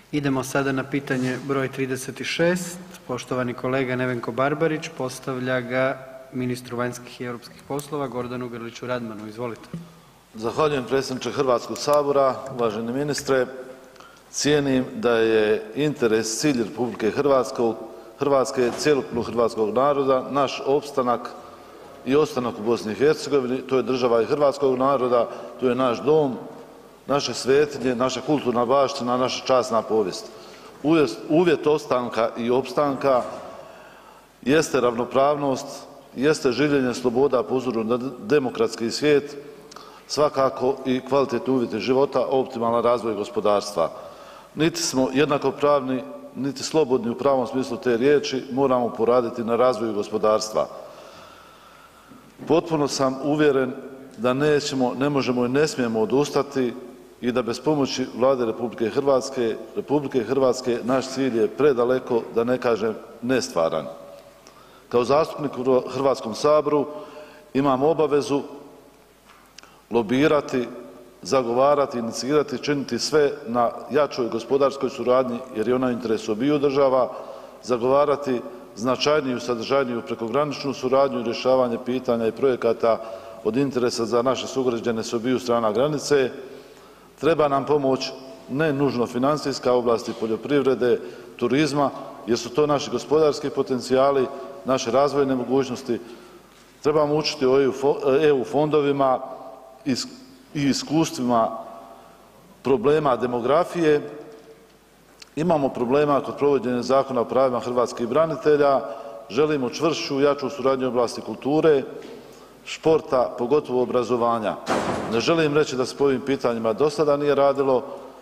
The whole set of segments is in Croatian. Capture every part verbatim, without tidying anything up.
Idemo sada na pitanje broj trideset šest, poštovani kolega Nevenko Barbarić postavlja ga ministru vanjskih i europskih poslova Gordanu Grliću Radmanu, izvolite. Zahvaljujem predsjedniče Hrvatskog sabora, uvaženi ministre. Cijenim da je interes, cilj Republike Hrvatske, cjelokupnog hrvatskog naroda, naš opstanak i ostanak u Bosni i Hercegovini, to je država i hrvatskog naroda, to je naš dom, naše svetinje, naša kulturna baština, naša časna povijest. Uvjet ostanka i opstanka jeste ravnopravnost, jeste življenje sloboda po uzoru na demokratski svijet, svakako i kvalitetni uvjeti života, optimalan razvoj gospodarstva. Niti smo jednakopravni, niti slobodni u pravom smislu te riječi, moramo poraditi na razvoju gospodarstva. Potpuno sam uvjeren da nećemo, ne možemo i ne smijemo odustati i da bez pomoći Vlade Republike Hrvatske, Republike Hrvatske naš cilj je predaleko, da ne kažem nestvaran. Kao zastupnik u Hrvatskom saboru imam obavezu lobirati, zagovarati, inicirati, činiti sve na jačoj gospodarskoj suradnji jer je ona u interesu obiju država, zagovarati značajniju, sadržajniju prekograničnu suradnju i rješavanje pitanja i projekata od interesa za naše sugrađane s obiju strana granice. Treba nam pomoć ne nužno financijska, oblasti poljoprivrede, turizma jer su to naši gospodarski potencijali, naše razvojne mogućnosti. Trebamo učiti o E U fondovima i iskustvima problema demografije. Imamo problema kod provođenja Zakona o pravima hrvatskih branitelja, želimo čvršću i jaču suradnju u oblasti kulture, športa, pogotovo obrazovanja. Ne želim reći da se po ovim pitanjima do sada nije radilo.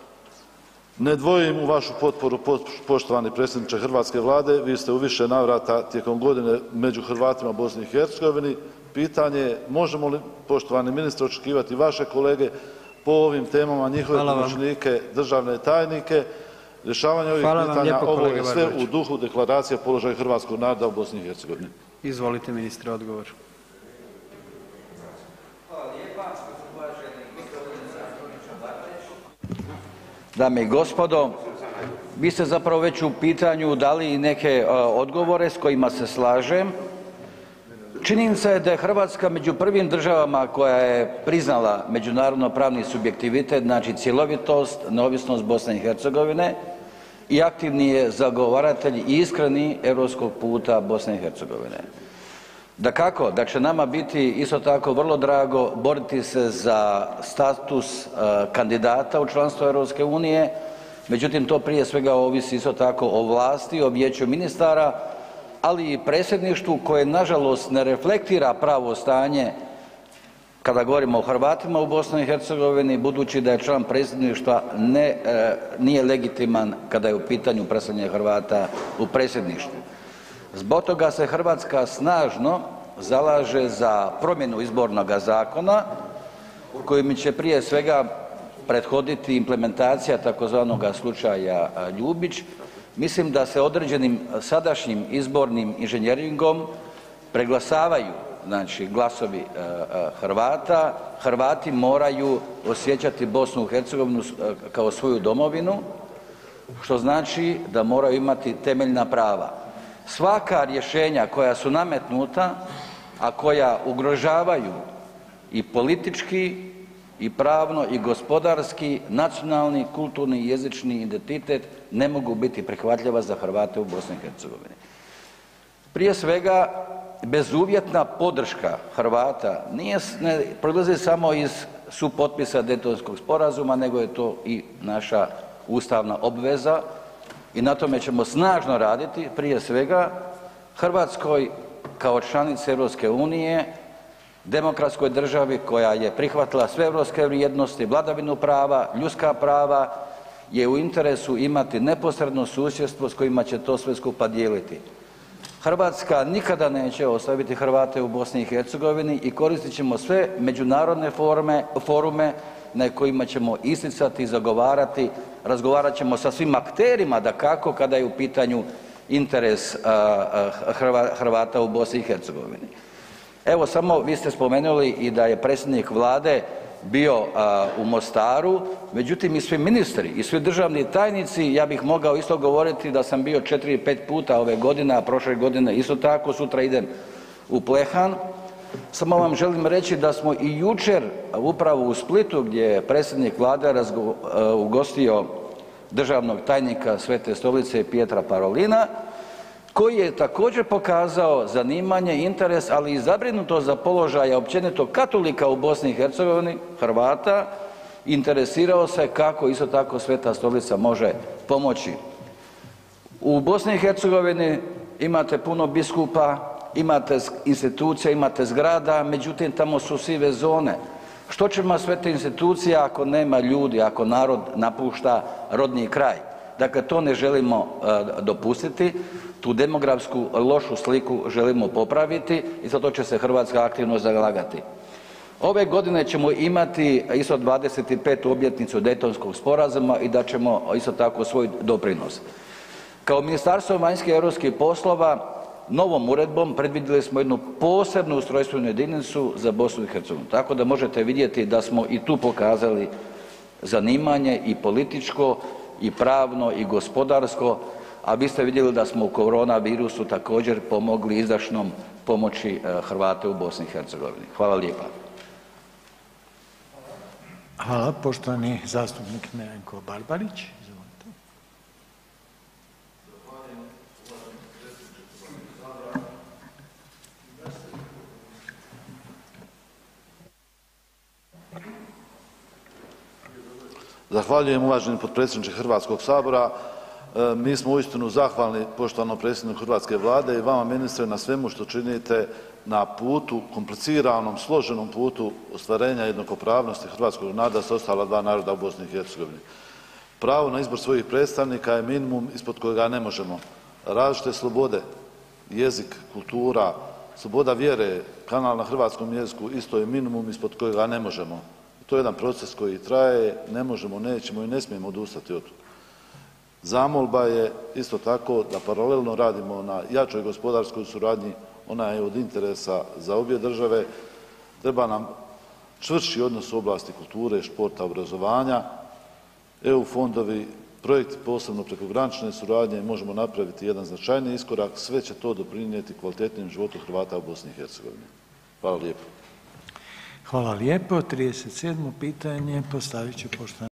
Ne dvojim u vašu potporu, poštovani predsjedniče hrvatske Vlade, vi ste u više navrata tijekom godine među Hrvatima u Bosni i Hercegovini. Pitanje je možemo li, poštovani ministre, očekivati vaše kolege po ovim temama, njihove pomoćnike, državne tajnike, rješavanje ovih pitanja, ovo je sve u duhu deklaracije o položaju hrvatskog naroda u Bosni i Hercegovini. Izvolite ministre, odgovor. Dame i gospodo, vi ste zapravo već u pitanju dali neke odgovore s kojima se slažem. Činjenica je da je Hrvatska među prvim državama koja je priznala međunarodno pravni subjektivitet, znači cjelovitost, neovisnost Bosne i Hercegovine i aktivni je zagovaratelj i iskreni europskog puta Bosne i Hercegovine. Dakako da će nama biti isto tako vrlo drago boriti se za status kandidata u članstvo Europske unije, međutim to prije svega ovisi isto tako o vlasti, o vijeću ministara, ali i predsjedništvu koje nažalost ne reflektira pravo stanje kada govorimo o Hrvatima u Bosni i Hercegovini, budući da je član predsjedništva ne, nije legitiman kada je u pitanju predstavljanje Hrvata u predsjedništvu. Zbog toga se Hrvatska snažno zalaže za promjenu izbornoga zakona kojim će prije svega prethoditi implementacija tzv. slučaja Ljubić. Mislim da se određenim sadašnjim izbornim inženjeringom preglasavaju znači, glasovi Hrvata. Hrvati moraju osjećati Bosnu i Hercegovinu kao svoju domovinu, što znači da moraju imati temeljna prava. Svaka rješenja koja su nametnuta, a koja ugrožavaju i politički i pravno i gospodarski, nacionalni, kulturni i jezični identitet ne mogu biti prihvatljiva za Hrvate u Bosni i Hercegovini. Prije svega, bezuvjetna podrška Hrvata nije, ne proizlazi samo iz supotpisa Daytonskog sporazuma, nego je to i naša ustavna obveza i na tome ćemo snažno raditi, prije svega Hrvatskoj kao članici Europske unije, demokratskoj državi koja je prihvatila sve europske vrijednosti, vladavinu prava, ljudska prava, je u interesu imati neposredno susjedstvo s kojima će to sve skupa dijeliti. Hrvatska nikada neće ostaviti Hrvate u Bosni i Hercegovini i koristit ćemo sve međunarodne forme, forume na kojima ćemo isticati i zagovarati, razgovarat ćemo sa svim akterima dakako kada je u pitanju interes Hrvata u Bosni i Hercegovini. Evo samo vi ste spomenuli i da je predsjednik Vlade bio u Mostaru, međutim i svi ministri i svi državni tajnici, ja bih mogao isto govoriti da sam bio četiri, pet puta ove godine, a prošle godine isto tako, sutra idem u Plehan. Samo vam želim reći da smo i jučer upravo u Splitu gdje je predsjednik Vlade ugostio državnog tajnika Svete Stolice Pietra Parolina, koji je također pokazao zanimanje, interes, ali i zabrinutost za položaj općenito katolika u Bosni i Hercegovini, Hrvata, interesirao se kako isto tako Sveta Stolica može pomoći. U Bosni i Hercegovini imate puno biskupa, imate institucija, imate zgrada, međutim tamo su sive zone. Što će vam sve te institucije ako nema ljudi, ako narod napušta rodni kraj? Dakle, to ne želimo dopustiti, tu demografsku lošu sliku želimo popraviti i za to će se Hrvatska aktivno zalagati. Ove godine ćemo imati isto dvadeset petu obljetnicu Daytonskog sporazuma i dat ćemo isto tako svoj doprinos. Kao Ministarstvo vanjskih i europskih poslova novom uredbom predvidjeli smo jednu posebnu ustrojstvenu jedinicu za Bosnu i Hercegovinu, tako da možete vidjeti da smo i tu pokazali zanimanje i političko i pravno i gospodarsko, a vi ste vidjeli da smo u korona virusu također pomogli izdašnom pomoći Hrvate u Bosni i Hercegovini. Hvala lijepa. Hvala. Poštovani zastupnik Nevenko Barbarić. Izvolite. Zahvaljujem uvaženi potpredsjedniče Hrvatskog sabora. Mi smo uistinu zahvalni poštovanom predsjedniku hrvatske Vlade i vama ministre na svemu što činite na putu, kompliciranom, složenom putu ostvarenja jednakopravnosti hrvatskog naroda s ostala dva naroda u Bosni i Hercegovini. Pravo na izbor svojih predstavnika je minimum ispod kojega ne možemo. Različite slobode, jezik, kultura, sloboda vjere, kanal na hrvatskom jeziku isto je minimum ispod kojega ne možemo. To je jedan proces koji traje, ne možemo, nećemo i ne smijemo odustati od toga. Zamolba je isto tako da paralelno radimo na jačoj gospodarskoj suradnji, ona je od interesa za obje države. Treba nam čvršći odnos u oblasti kulture, športa, obrazovanja, E U fondovi, projekti posebno prekogranične suradnje, možemo napraviti jedan značajniji iskorak, sve će to doprinijeti kvalitetnijem životu Hrvata u Bosni i Hercegovini. Hvala lijepo. Hvala lijepo. trideset sedmo pitanje postavit će poštovani